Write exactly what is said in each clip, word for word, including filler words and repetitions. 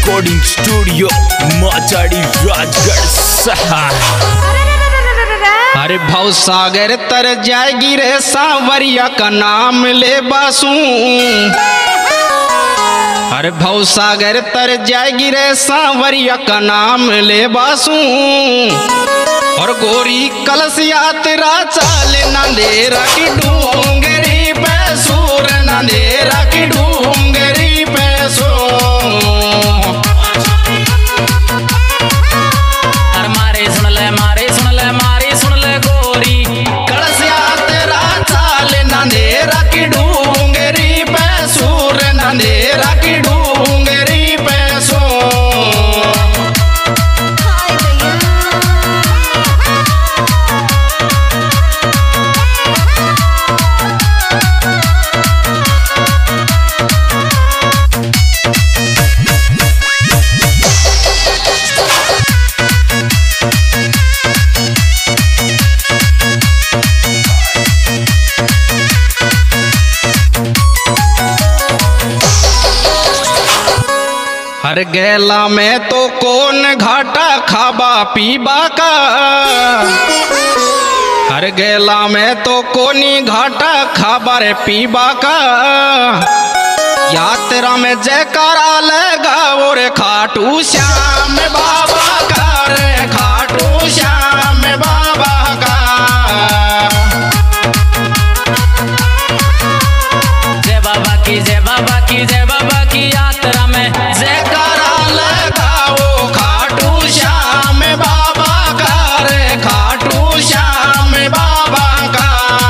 Recording studio Machadi Rajgarh सहा। अरे भव सागर तर जाएगी रे सांवरिया का नाम ले बासू। अरे भव सागर तर जाएगी रे सांवरिया का नाम ले बासू। और गोरी कलश यात्रा चाल नंदेरा की डूंगरी पे सूर नंदेरा की डूंगरी पे सो। मारे सुन ले मारे सुन ले मारे सुन ले गोरी कलश यात्रा चाल नंदेरा की डूंगरी पे सूर नंदेरा की डूंगरी पे सो। हर गैला में तो कौन घाटा खाबा पीबा का। हर गैला में तो कोनी घाटा खाबा रे पीबा का। यात्रा में जयकारा लगाओ रे खाटू श्याम बाबा का रे खाटू श्याम बाबा का। जय बाबा की जय बाबा की जय बाबा की यात्रा में जयकारा लगाओ खाटू श्याम बाबा का रे खाटू श्याम बाबा का।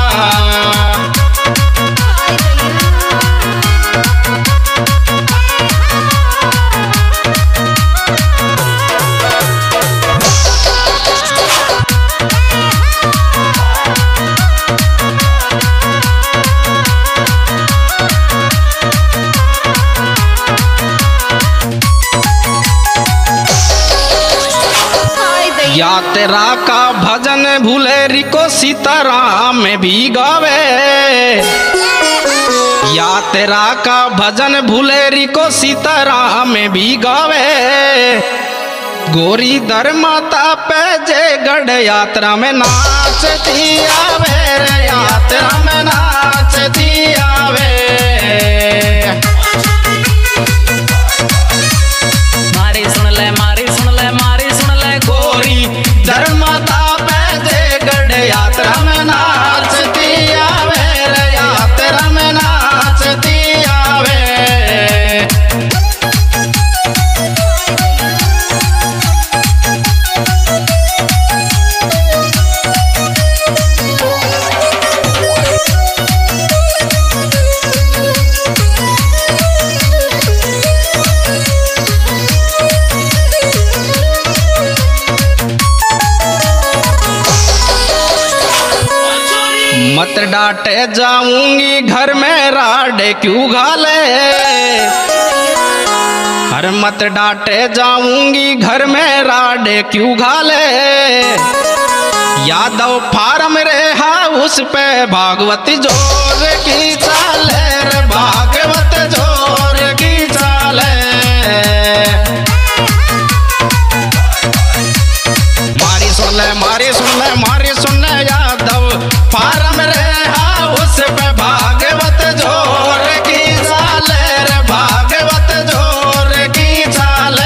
यात्रा का भजन भूलेरी को सीताराम में भी गावे। यात्रा का भजन भूलेरी को सीताराम में भी गावे। गोरी दर माता पे जय गढ़ यात्रा में नाचती आवे रे यात्रा में नाचती आवे। मारे सुन ले मारे सुन ले मारे सुन ले गोरी धर्मता पे जय गढ़ यात्रा में नाचती आवे रे यात्रा में नाचती आवे। मत डांटे जाऊंगी घर में राडे क्यों घाले। हर मत डांटे जाऊंगी घर में राडे क्यों घाले। यादव फार्म रे हाउस पे भागवत जोर की चाले रे भागवत जोर की चाले। मारी सुन ले मारी सुन ले मारी सुन ले यादव फार्म रे हाउस पे भागवत जोर की चाले रे भागवत जोर की चाले।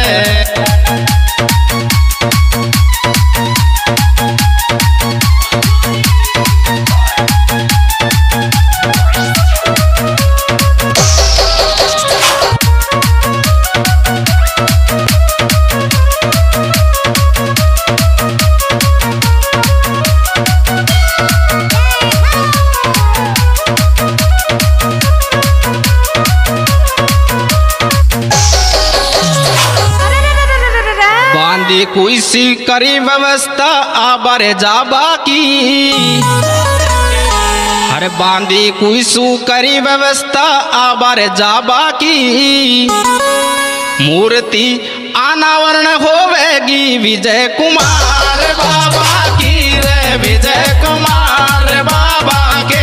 बांधी कोई सी करी व्यवस्था आबारे जाबा की। हर बांधी कोई सू करी व्यवस्था आबारे जाबा की। मूर्ति अनावरण होवेगी विजय कुमार बाबा की रे विजय कुमार बाबा के।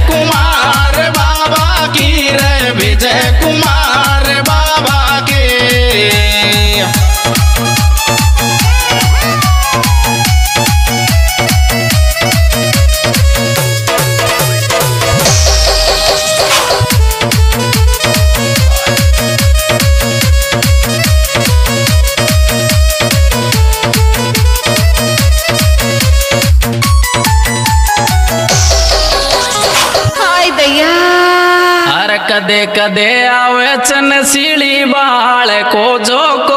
कुमार बाबा की रे विजय कुमार बाबा के। कदे कदे आवे चनसीली बाल को जो को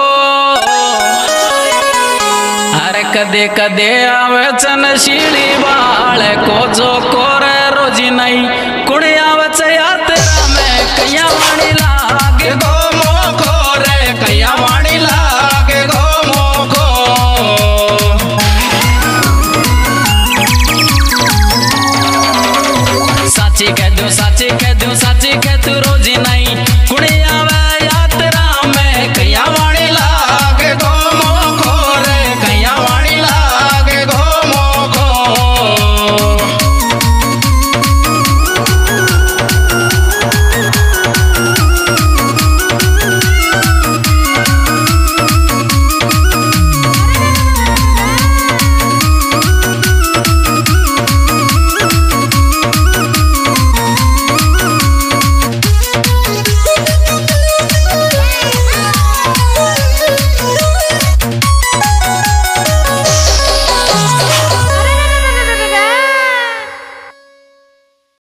हर कदे कदे आवे चनसीली बाल को जो को रे रोजी नहीं कुड़ी आवे यात्रा में कैया वाणी लागे गो मोखो रे कैया वाणी लागे गो मोखो। साची कह दूं साची कह दूं साची कह